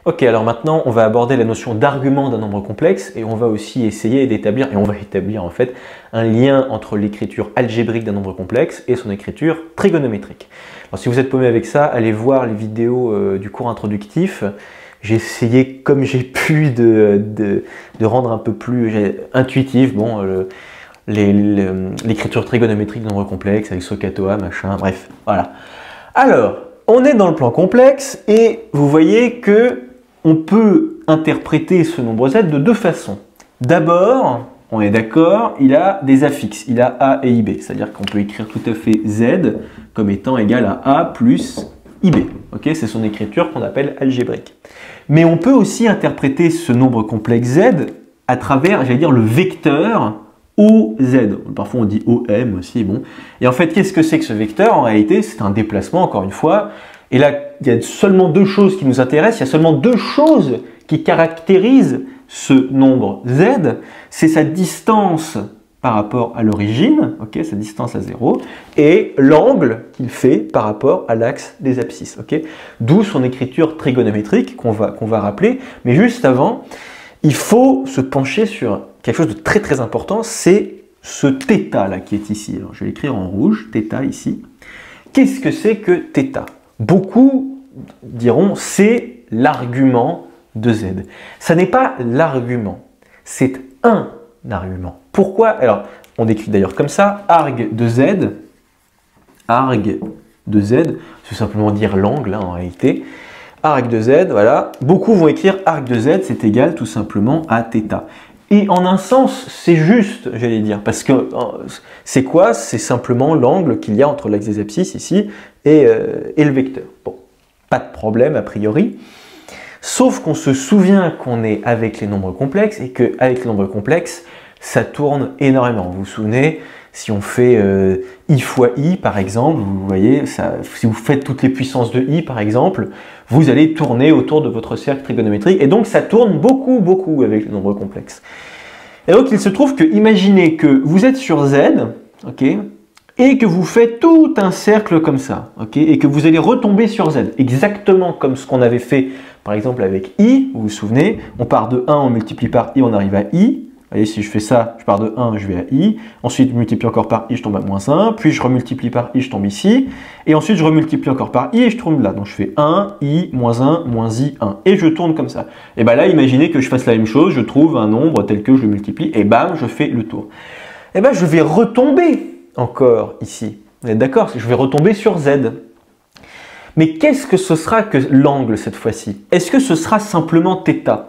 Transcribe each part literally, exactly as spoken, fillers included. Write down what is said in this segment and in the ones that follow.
Ok, alors maintenant on va aborder la notion d'argument d'un nombre complexe et on va aussi essayer d'établir, et on va établir en fait, un lien entre l'écriture algébrique d'un nombre complexe et son écriture trigonométrique. Alors si vous êtes paumé avec ça, allez voir les vidéos euh, du cours introductif. J'ai essayé comme j'ai pu de, de, de rendre un peu plus intuitif bon, euh, l'écriture trigonométrique d'un nombre complexe avec SOHCAHTOA, machin, bref, voilà. Alors, on est dans le plan complexe et vous voyez que on peut interpréter ce nombre z de deux façons. D'abord, on est d'accord, il a des affixes, il a a et ib, c'est-à-dire qu'on peut écrire tout à fait z comme étant égal à a plus ib. Okay, c'est son écriture qu'on appelle algébrique. Mais on peut aussi interpréter ce nombre complexe z à travers, j'allais dire, le vecteur O Z. Parfois on dit O M aussi, bon. Et en fait, qu'est-ce que c'est que ce vecteur? En réalité, c'est un déplacement, encore une fois. Et là, il y a seulement deux choses qui nous intéressent, il y a seulement deux choses qui caractérisent ce nombre Z. C'est sa distance par rapport à l'origine, okay, sa distance à zéro, et l'angle qu'il fait par rapport à l'axe des abscisses. Okay. D'où son écriture trigonométrique qu'on va, qu'on va rappeler. Mais juste avant, il faut se pencher sur quelque chose de très très important, c'est ce θ là qui est ici. Alors, je vais l'écrire en rouge, θ ici. Qu'est-ce que c'est que θ? Beaucoup diront c'est l'argument de z. Ça n'est pas l'argument, c'est un argument. Pourquoi? Alors, on décrit d'ailleurs comme ça, arg de z, arg de z, c'est simplement dire l'angle hein, en réalité. Arc de z, voilà. Beaucoup vont écrire arc de z, c'est égal tout simplement à θ. Et en un sens, c'est juste, j'allais dire, parce que c'est quoi? C'est simplement l'angle qu'il y a entre l'axe des abscisses ici et, euh, et le vecteur. Bon, pas de problème a priori. Sauf qu'on se souvient qu'on est avec les nombres complexes et qu'avec les nombres complexes, ça tourne énormément. Vous vous souvenez, si on fait euh, i fois i par exemple, vous voyez, ça, si vous faites toutes les puissances de i par exemple, vous allez tourner autour de votre cercle trigonométrique et donc ça tourne beaucoup beaucoup avec les nombres complexes. Et donc il se trouve que, imaginez que vous êtes sur z, ok, et que vous faites tout un cercle comme ça, ok, et que vous allez retomber sur z, exactement comme ce qu'on avait fait par exemple avec i, vous vous souvenez, on part de un, on multiplie par i, on arrive à i. Vous voyez, si je fais ça, je pars de un, je vais à i. Ensuite, je multiplie encore par i, je tombe à moins un. Puis, je remultiplie par i, je tombe ici. Et ensuite, je remultiplie encore par i et je tombe là. Donc, je fais un, i, moins un, moins i, un. Et je tourne comme ça. Et bien là, imaginez que je fasse la même chose. Je trouve un nombre tel que je le multiplie. Et bam, je fais le tour. Et bien, je vais retomber encore ici. Vous êtes d'accord? Je vais retomber sur z. Mais qu'est-ce que ce sera que l'angle cette fois-ci? Est-ce que ce sera simplement θ?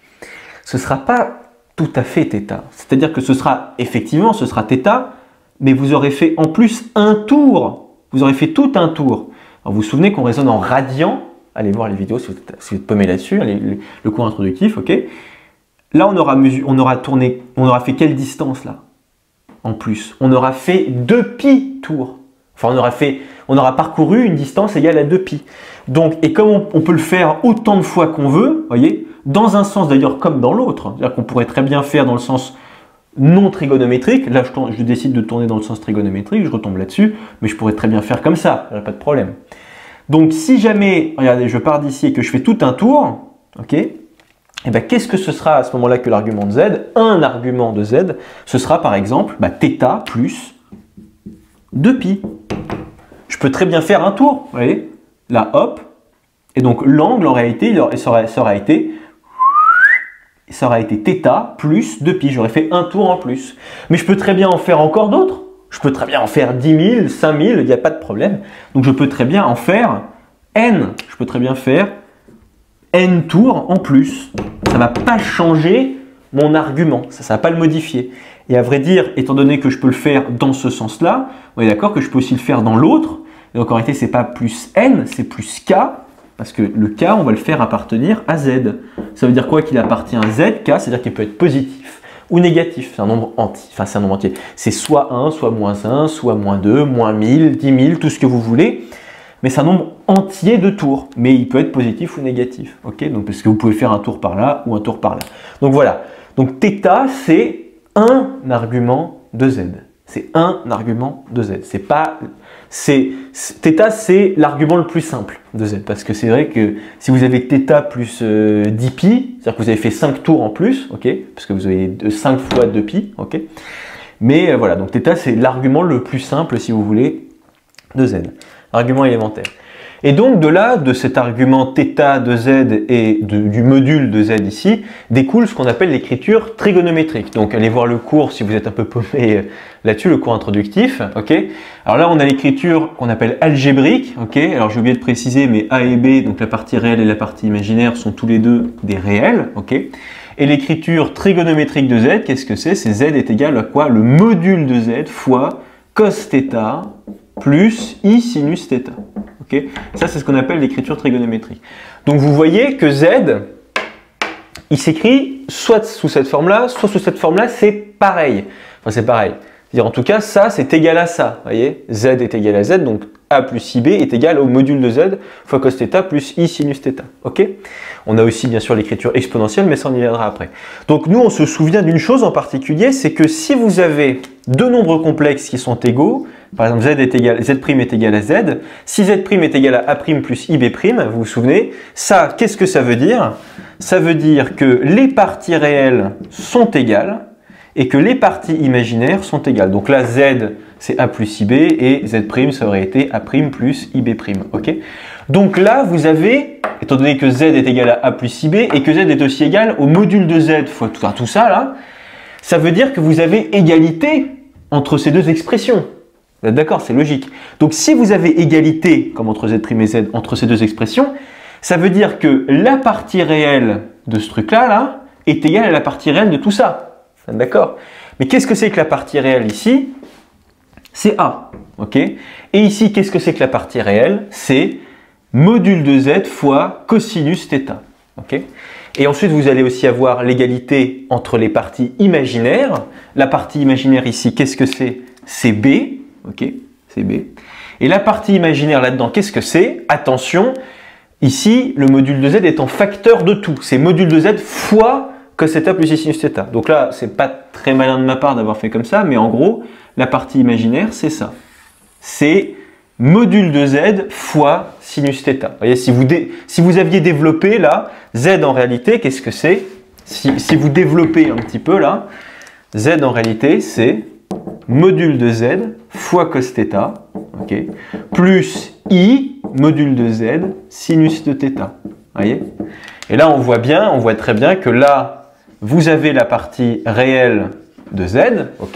Ce ne sera pas tout à fait θ. C'est-à-dire que ce sera, effectivement, ce sera θ, mais vous aurez fait en plus un tour. Vous aurez fait tout un tour. Alors, vous vous souvenez qu'on raisonne en radian. Allez voir les vidéos si vous êtes, si vous êtes paumé là-dessus, le, le cours introductif, ok. Là, on aura, on aura tourné, on aura fait quelle distance là? En plus, on aura fait deux pi tours. Enfin, on aura fait, on aura parcouru une distance égale à deux pi. Donc, et comme on, on peut le faire autant de fois qu'on veut, voyez, dans un sens d'ailleurs comme dans l'autre, c'est-à-dire qu'on pourrait très bien faire dans le sens non trigonométrique, là je, tourne, je décide de tourner dans le sens trigonométrique, je retombe là-dessus, mais je pourrais très bien faire comme ça, il n'y a pas de problème. Donc si jamais, regardez, je pars d'ici et que je fais tout un tour, ok, et ben qu'est-ce que ce sera à ce moment-là que l'argument de z? Un argument de z, ce sera par exemple bah, θ plus deux pi. Je peux très bien faire un tour, vous voyez, là hop, et donc l'angle en réalité, il ça aurait, ça aurait été ça aurait été θ plus deux pi, j'aurais fait un tour en plus. Mais je peux très bien en faire encore d'autres. Je peux très bien en faire dix mille, cinq mille, il n'y a pas de problème. Donc je peux très bien en faire n. Je peux très bien faire n tours en plus. Ça ne va pas changer mon argument, ça ne va pas le modifier. Et à vrai dire, étant donné que je peux le faire dans ce sens-là, on est d'accord que je peux aussi le faire dans l'autre. Donc en réalité, ce n'est pas plus n, c'est plus k. Parce que le k, on va le faire appartenir à z. Ça veut dire quoi qu'il appartient à z, k, c'est-à-dire qu'il peut être positif ou négatif. C'est un nombre entier. Enfin, c'est un nombre entier. C'est soit un, soit moins un, soit moins deux, moins mille, dix mille, tout ce que vous voulez. Mais c'est un nombre entier de tours. Mais il peut être positif ou négatif. Ok, donc, parce que vous pouvez faire un tour par là ou un tour par là. Donc voilà. Donc θ, c'est un argument de z. C'est un argument de z. C'est pas, c'est θ, c'est l'argument le plus simple de z, parce que c'est vrai que si vous avez θ plus euh, dix pi, c'est-à-dire que vous avez fait cinq tours en plus, ok, parce que vous avez cinq fois deux pi, ok. Mais euh, voilà, donc θ c'est l'argument le plus simple, si vous voulez, de z, argument élémentaire. Et donc de là, de cet argument θ de z et de, du module de z ici, découle ce qu'on appelle l'écriture trigonométrique. Donc allez voir le cours si vous êtes un peu paumé là-dessus, le cours introductif. Ok. Alors là, on a l'écriture qu'on appelle algébrique. Ok. Alors j'ai oublié de préciser, mais A et B, donc la partie réelle et la partie imaginaire, sont tous les deux des réels. Ok. Et l'écriture trigonométrique de z, qu'est-ce que c'est? C'est z est égal à quoi? Le module de z fois cos θ plus i sinus θ. Okay. Ça, c'est ce qu'on appelle l'écriture trigonométrique. Donc, vous voyez que z, il s'écrit soit sous cette forme-là, soit sous cette forme-là, c'est pareil. Enfin, c'est pareil. C'est-à-dire, en tout cas, ça, c'est égal à ça. Vous voyez, z est égal à z, donc a plus ib est égal au module de z fois cos θ plus i sinus θ. Ok. On a aussi, bien sûr, l'écriture exponentielle, mais ça, on y viendra après. Donc, nous, on se souvient d'une chose en particulier, c'est que si vous avez deux nombres complexes qui sont égaux, par exemple, z est égal, z' est égal à z. Si z' est égal à a' plus ib', vous vous souvenez, ça, qu'est-ce que ça veut dire? Ça veut dire que les parties réelles sont égales et que les parties imaginaires sont égales. Donc là, z, c'est a plus ib et z', ça aurait été a' plus ib'. Ok. Donc là, vous avez, étant donné que z est égal à a plus ib et que z est aussi égal au module de z fois tout, tout ça là, ça veut dire que vous avez égalité entre ces deux expressions. D'accord, c'est logique. Donc si vous avez égalité, comme entre z' et z, entre ces deux expressions, ça veut dire que la partie réelle de ce truc-là là, est égale à la partie réelle de tout ça. D'accord? Mais qu'est-ce que c'est que la partie réelle ici? C'est a. Ok? Et ici, qu'est-ce que c'est que la partie réelle? C'est module de z fois cosinus θ. Ok? Et ensuite, vous allez aussi avoir l'égalité entre les parties imaginaires. La partie imaginaire ici, qu'est-ce que c'est? C'est b. Ok, c'est b. Et la partie imaginaire là-dedans, qu'est-ce que c'est? Attention, ici, le module de z est en facteur de tout. C'est module de z fois cos θ plus i sinus θ. Donc là, c'est pas très malin de ma part d'avoir fait comme ça, mais en gros, la partie imaginaire, c'est ça. C'est module de z fois sinus θ. Vous voyez, si vous, dé... si vous aviez développé là, z en réalité, qu'est-ce que c'est? si... si vous développez un petit peu là, z en réalité, c'est module de z fois cos θ, ok, plus i module de z sinus de θ. Voyez? Et là, on voit bien, on voit très bien que là, vous avez la partie réelle de z, ok,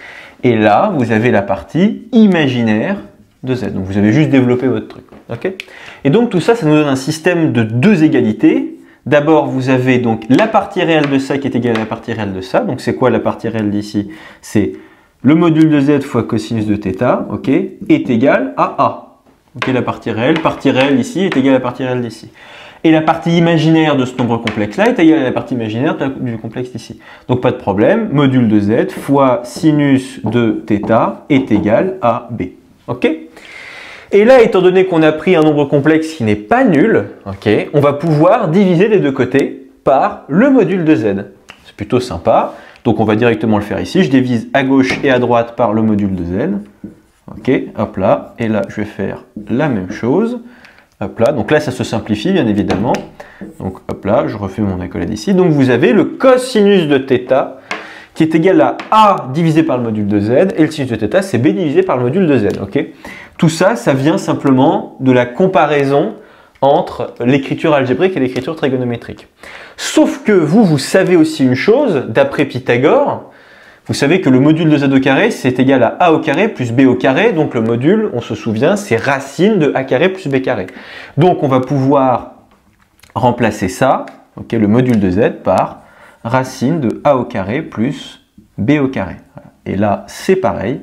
et là, vous avez la partie imaginaire de z. Donc, vous avez juste développé votre truc, ok. Et donc, tout ça, ça nous donne un système de deux égalités. D'abord, vous avez donc la partie réelle de ça qui est égale à la partie réelle de ça. Donc, c'est quoi la partie réelle d'ici? C'est le module de z fois cosinus de θ, ok, est égal à a. Ok, la partie réelle, partie réelle ici est égale à la partie réelle d'ici. Et la partie imaginaire de ce nombre complexe-là est égale à la partie imaginaire du complexe d'ici. Donc pas de problème, module de z fois sinus de θ est égal à b. Ok. Et là, étant donné qu'on a pris un nombre complexe qui n'est pas nul, ok, on va pouvoir diviser les deux côtés par le module de z. C'est plutôt sympa. Donc on va directement le faire ici. Je divise à gauche et à droite par le module de z. Ok, hop là. Et là, je vais faire la même chose. Hop là. Donc là, ça se simplifie, bien évidemment. Donc hop là, je refais mon accolade ici. Donc vous avez le cosinus de θ qui est égal à a divisé par le module de z. Et le sinus de θ, c'est b divisé par le module de z. Ok. Tout ça, ça vient simplement de la comparaison entre l'écriture algébrique et l'écriture trigonométrique. Sauf que vous, vous savez aussi une chose, d'après Pythagore, vous savez que le module de z au carré, c'est égal à a au carré plus b au carré, donc le module, on se souvient, c'est racine de a carré plus b carré. Donc on va pouvoir remplacer ça, okay, le module de z, par racine de a au carré plus b au carré. Et là, c'est pareil,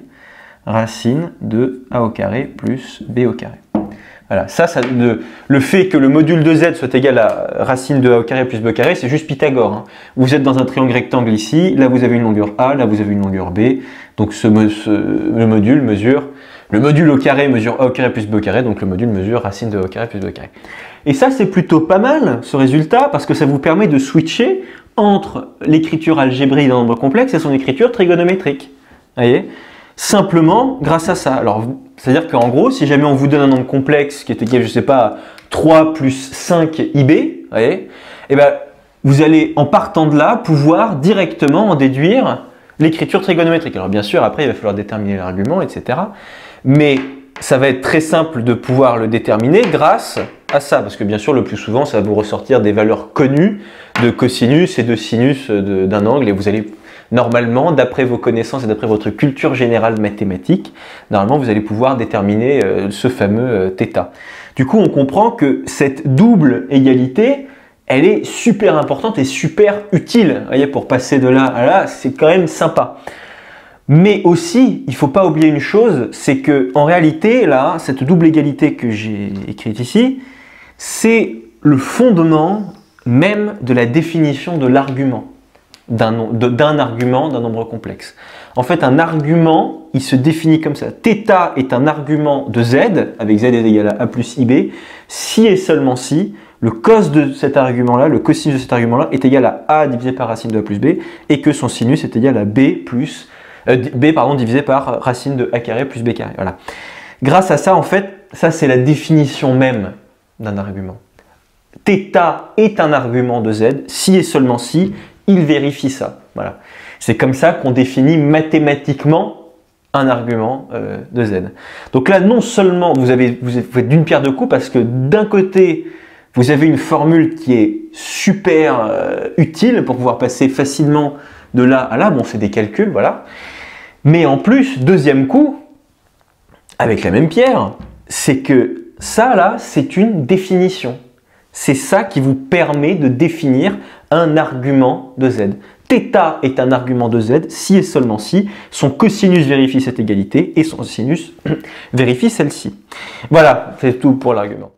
racine de a au carré plus b au carré. Voilà, ça, ça le, le fait que le module de z soit égal à racine de a au carré plus b au carré, c'est juste Pythagore. Hein. Vous êtes dans un triangle rectangle ici, là vous avez une longueur a, là vous avez une longueur b, donc ce, ce, le module mesure, le module au carré mesure a au carré plus b au carré, donc le module mesure racine de a au carré plus b au carré. Et ça, c'est plutôt pas mal, ce résultat, parce que ça vous permet de switcher entre l'écriture algébrique d'un nombre complexe et son écriture trigonométrique. Vous voyez ? simplement grâce à ça. Alors, c'est-à-dire qu'en gros, si jamais on vous donne un nombre complexe qui est égal, je sais pas, trois plus cinq I B, vous voyez, eh ben, vous allez, en partant de là, pouvoir directement en déduire l'écriture trigonométrique. Alors bien sûr, après, il va falloir déterminer l'argument, et cetera. Mais ça va être très simple de pouvoir le déterminer grâce à ça, parce que bien sûr, le plus souvent, ça va vous ressortir des valeurs connues de cosinus et de sinus d'un angle, et vous allez normalement, d'après vos connaissances et d'après votre culture générale mathématique, normalement, vous allez pouvoir déterminer euh, ce fameux euh, θ. Du coup, on comprend que cette double égalité, elle est super importante et super utile. Vous voyez, pour passer de là à là, c'est quand même sympa. Mais aussi, il ne faut pas oublier une chose, c'est que en réalité, là, cette double égalité que j'ai écrite ici, c'est le fondement même de la définition de l'argument, d'un argument d'un nombre complexe. En fait, un argument, il se définit comme ça. θ est un argument de z, avec z est égal à a plus ib, si et seulement si le cos de cet argument-là, le cosinus de cet argument-là est égal à a divisé par racine de a plus b, et que son sinus est égal à b plus euh, b pardon divisé par racine de a carré plus b carré. Voilà. Grâce à ça, en fait, ça c'est la définition même d'un argument. θ est un argument de z, si et seulement si il vérifie ça. Voilà. C'est comme ça qu'on définit mathématiquement un argument euh, de z. Donc là, non seulement vous, avez, vous faites d'une pierre deux coups, parce que d'un côté, vous avez une formule qui est super euh, utile pour pouvoir passer facilement de là à là. Bon, c'est des calculs, voilà. Mais en plus, deuxième coup, avec la même pierre, c'est que ça, là, c'est une définition. C'est ça qui vous permet de définir un argument de z. θ est un argument de z si et seulement si son cosinus vérifie cette égalité et son sinus vérifie celle-ci. Voilà, c'est tout pour l'argument.